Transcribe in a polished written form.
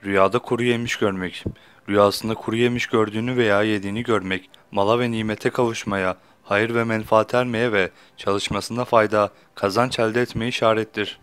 Rüyada kuru yemiş görmek. Rüyasında kuru yemiş gördüğünü veya yediğini görmek, mala ve nimete kavuşmaya, hayır ve menfaat ermeye ve çalışmasında fayda, kazanç elde etmeye işarettir.